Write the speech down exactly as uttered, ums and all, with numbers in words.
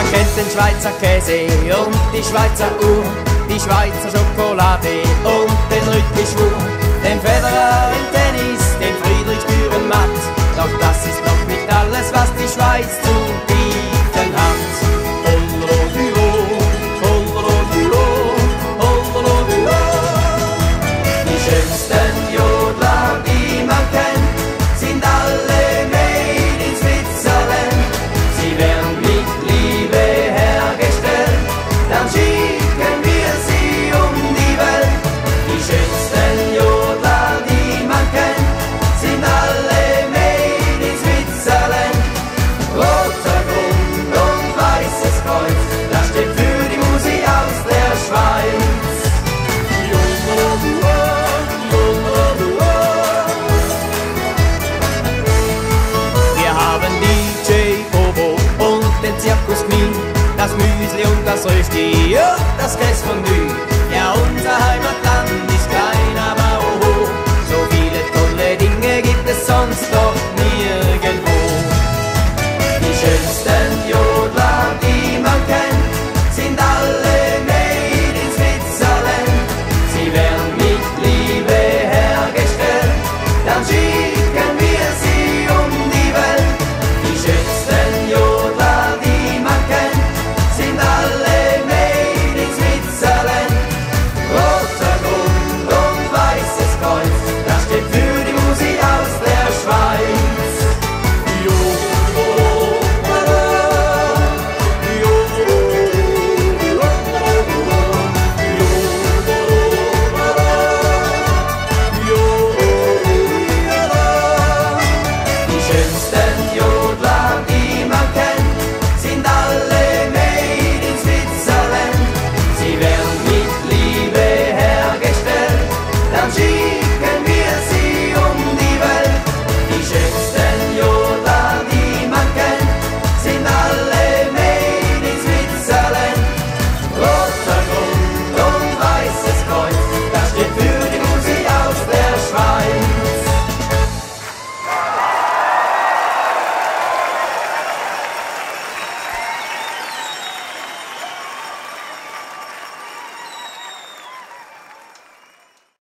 kennt den Schweizer Käse und die Schweizer Uhr, die Schweizer Schokolade und den Rückenschwur, den Federer im Tennis, den Friedrich Dürrenmatt. Doch das ist noch nicht alles, was die Schweiz zu bieten hat. Die schönsten Jodler, die man kennt, sind alle made in Switzerland. Sie werden mit Liebe hergestellt, dann schicken wir sie um die Welt. Die schönsten Jodler, die man kennt, sind alle made in Switzerland. Roter Grund und weißes Kreuz, das steht für die Musik aus der Schweiz. Wir haben D J Bobo und den Zirkus Queen, das Müsli und das Rösti und das Käsefondue.